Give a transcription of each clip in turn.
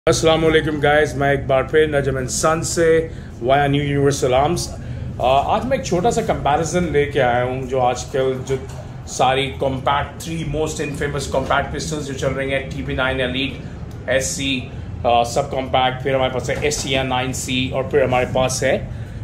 अस्सलाम वालेकुम गाइस, मैं एक बार फिर नजम इंसान से वाया न्यू यूनिवर्सल आर्म्स। आज मैं एक छोटा सा कंपैरिजन लेके आया हूँ जो आजकल जो सारी compact 3 most infamous compact pistols जो चल रही हैं, TP9 elite, SC sub compact, फिर हमारे पास है SCR 9C और फिर हमारे पास है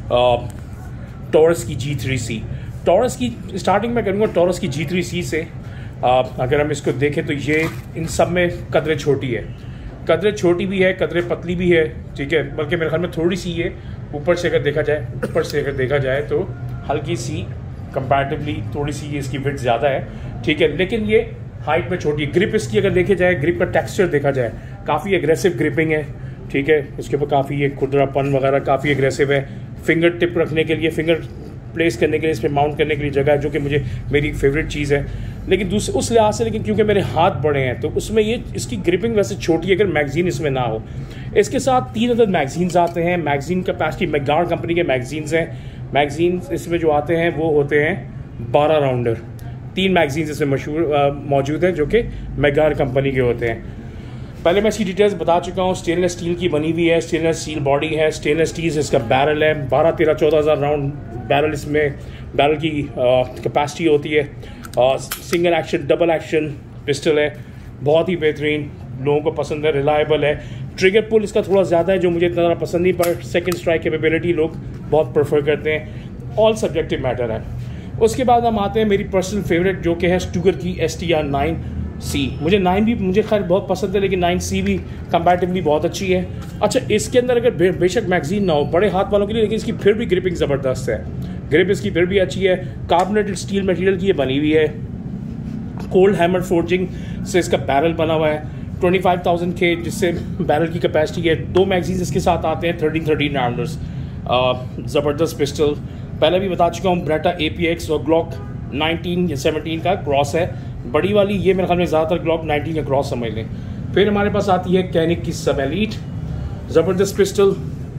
टॉरस की G3C। टॉरस की स्टार्टिंग में करूँगा टॉरस की G3C से। अगर हम इसको देखें तो ये इन सब में कदरे छोटी है, कदरे छोटी भी है, कदरे पतली भी है, ठीक है। बल्कि मेरे ख्याल में थोड़ी सी ये ऊपर से अगर देखा जाए तो हल्की सी कंपैरेटिवली थोड़ी सी ये इसकी विड्थ ज़्यादा है, ठीक है। लेकिन ये हाइट में छोटी है। ग्रिप इसकी अगर देखे जाए, ग्रिप का टेक्सचर देखा जाए, काफ़ी एग्रेसिव ग्रिपिंग है, ठीक है। इसके ऊपर काफ़ी ये खुरदरापन वगैरह काफ़ी एग्रेसिव है। फिंगर टिप रखने के लिए, फिंगर प्लेस करने के लिए, इस पर माउंट करने के लिए जगह है, जो कि मुझे मेरी फेवरेट चीज़ है। लेकिन उस लिहाज से, लेकिन क्योंकि मेरे हाथ बड़े हैं तो उसमें ये इसकी ग्रिपिंग वैसे छोटी है अगर मैगजीन इसमें ना हो। इसके साथ 3 अदद मैगजीन्स आते हैं। मैगजीन कैपेसिटी मैकगार्ड कंपनी के मैगजीन्स हैं। मैगजीन्स इसमें जो आते हैं वो होते हैं 12 राउंडर। 3 मैगजीन्स इसमें मशहूर मौजूद हैं जो कि मैकगार्ड कंपनी के होते हैं। पहले मैं इसकी डिटेल्स बता चुका हूँ। स्टेनलेस स्टील की बनी हुई है, स्टेनलेस स्टील बॉडी है, स्टेनलेस स्टील इसका बैरल है। 12, 13, 14 हज़ार राउंड बैरल इसमें बैरल की कैपेसिटी होती है। Single action double action pistol है, बहुत ही बेहतरीन, लोगों को पसंद है, रिलायबल है। ट्रिगर पुल इसका थोड़ा ज़्यादा है जो मुझे इतना ज़्यादा पसंद नहीं, पर सेकंड स्ट्राइक कैपेबिलिटी लोग बहुत प्रेफर करते हैं। ऑल सब्जेक्टिव मैटर है। उसके बाद हम आते हैं मेरी पर्सनल फेवरेट जो कि है स्टूगर की STR 9C। मुझे 9 भी मुझे खैर बहुत पसंद है, लेकिन 9C भी कंपैरेटिवली बहुत अच्छी है। अच्छा, इसके अंदर अगर बेशक मैगजीन ना हो बड़े हाथ वालों के लिए, लेकिन इसकी फिर भी ग्रिपिंग ज़बरदस्त है। ग्रिप इसकी फिर भी अच्छी है। कार्बोनेटेड स्टील मटेरियल की ये बनी हुई है। कोल्ड हैमर फोर्जिंग से इसका बैरल बना हुआ है। 25,000 के जिससे बैरल की कैपेसिटी है। 2 मैगजीन्स इसके साथ आते हैं 13 राउंडर्स। ज़बरदस्त पिस्टल पहले भी बता चुका हूँ। ब्रेटा APX और ग्लॉक 19 या 17 का क्रॉस है। बड़ी वाली ये मेरे ख्याल में ज़्यादातर ग्लॉक 19 का क्रॉस समझ लें। फिर हमारे पास आती है कैनिक की सब एलीट, ज़बरदस्त पिस्टल,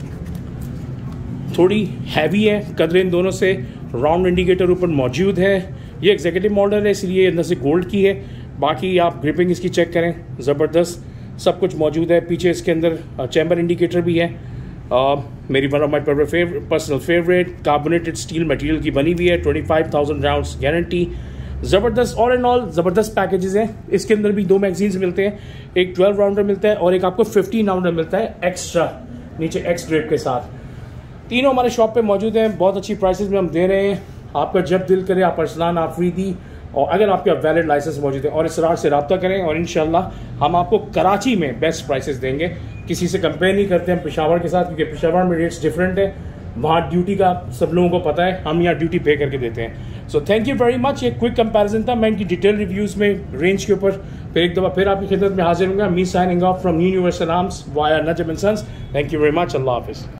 थोड़ी हैवी है। कदरे इन दोनों से राउंड इंडिकेटर ऊपर मौजूद है। ये एग्जीक्यूटिव मॉडल है इसलिए अंदर से गोल्ड की है। बाकी आप ग्रिपिंग इसकी चेक करें, ज़बरदस्त सब कुछ मौजूद है। पीछे इसके अंदर चैम्बर इंडिकेटर भी है। मेरी one of my personal favourite carbonated steel material की बनी हुई है। 25,000 राउंड्स गारंटी। ज़बरदस्त ऑल एंड ऑल ज़बरदस्त पैकेजेस हैं। इसके अंदर भी 2 मैगजीन्स मिलते हैं, एक 12 राउंडर मिलता है और एक आपको 15 राउंडर मिलता है एक्स्ट्रा नीचे एक्स ग्रेड के साथ। तीनों हमारे शॉप पे मौजूद हैं। बहुत अच्छी प्राइसेस में हम दे रहे हैं। आपका जब दिल करे आप अरसलान आफरीदी, और अगर आपके वैलिड लाइसेंस मौजूद है और इसरार से रब्ता करें और इंशाल्लाह हम आपको कराची में बेस्ट प्राइसेस देंगे। किसी से कंपेयर नहीं करते हम पेशावर के साथ, क्योंकि पेशावर में रेट्स डिफरेंट है। वहाँ ड्यूटी का सब लोगों को पता है, हम यहाँ ड्यूटी पे करके देते हैं। So thank you very much. ये क्विक कंपैरिजन था। मैं इनकी डिटेल रिव्यूज़ में रेंज के ऊपर फिर एक दफ़ा फिर आपकी खिदमत में हाजिर होंगे। Me signing off from universal arms via Najam Insan. Thank you very much. अल्लाह हाफिज़।